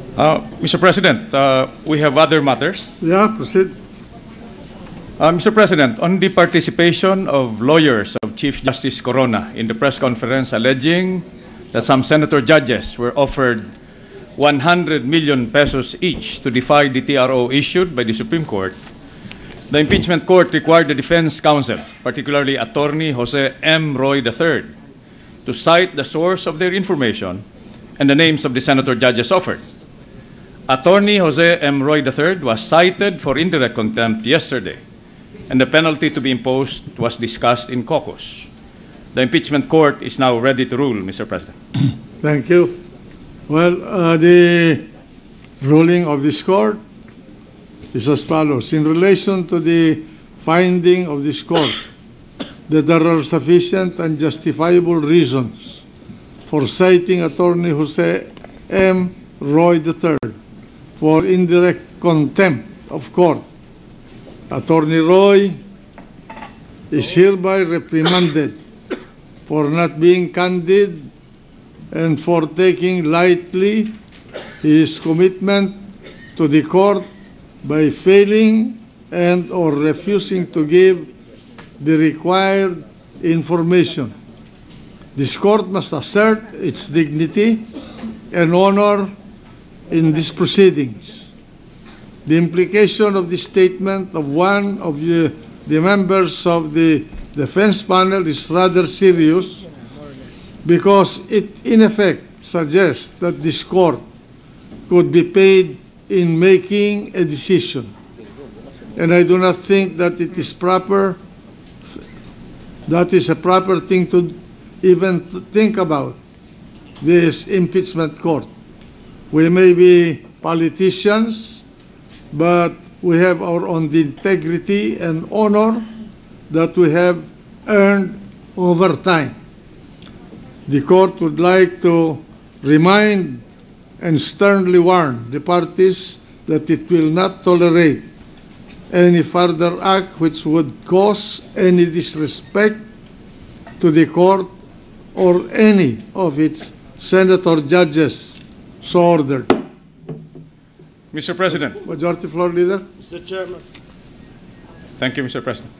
Mr. President, we have other matters. Yeah, proceed. Mr. President, on the participation of lawyers of Chief Justice Corona in the press conference alleging that some senator judges were offered 100 million pesos each to defy the TRO issued by the Supreme Court, the impeachment court required the defense counsel, particularly Attorney Jose M. Roy III, to cite the source of their information and the names of the senator judges offered. Attorney Jose M. Roy III was cited for indirect contempt yesterday, and the penalty to be imposed was discussed in caucus. The impeachment court is now ready to rule, Mr. President. Thank you. Well, the ruling of this court is as follows. In relation to the finding of this court that there are sufficient and justifiable reasons for citing Attorney Jose M. Roy III for indirect contempt of court, Attorney Roy is hereby reprimanded for not being candid and for taking lightly his commitment to the court by failing and or refusing to give the required information. This court must assert its dignity and honor in these proceedings. The implication of the statement of one of the members of the defense panel is rather serious because it in effect suggests that this court could be paid in making a decision. And I do not think that it is proper, that is a proper thing to even think about this impeachment court. We may be politicians, but we have our own integrity and honor that we have earned over time. The court would like to remind and sternly warn the parties that it will not tolerate any further act which would cause any disrespect to the court or any of its senator judges so ordered. Mr. President. Majority Floor Leader. Mr. Chairman. Thank you, Mr. President.